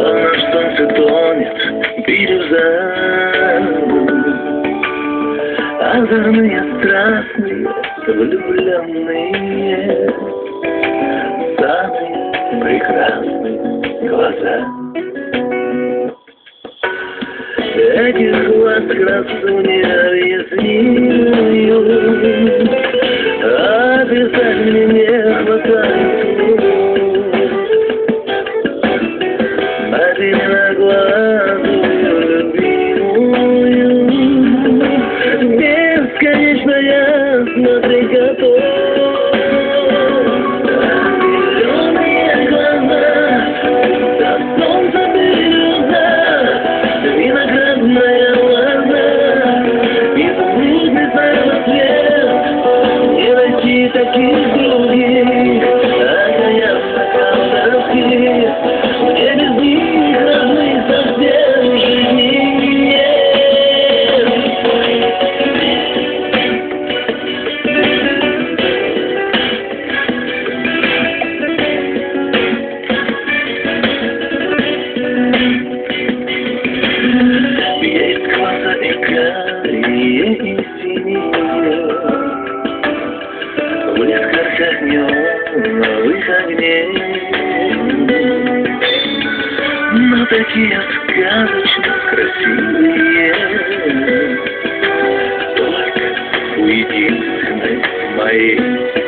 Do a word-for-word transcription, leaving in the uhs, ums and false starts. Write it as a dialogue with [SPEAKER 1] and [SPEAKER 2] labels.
[SPEAKER 1] Словно в солнце тонет бирюза, озорные, страстные, влюбленные, самые прекрасные глаза. Этих глаз красу необъяснимую обязательно не хватает слов. Одиноглазую любимую бесконечно я смотреть готов. Зеленые глаза, до солнца бирюза, виноградная лоза, изумрудный самоцвет, не найти таких других, огонят стакан тоски, мне без них родных совсем жизни нет. Есть глаза и карие, и синие, в нескольких неоновых огней, но такие сказочно красивые только у единственной моей.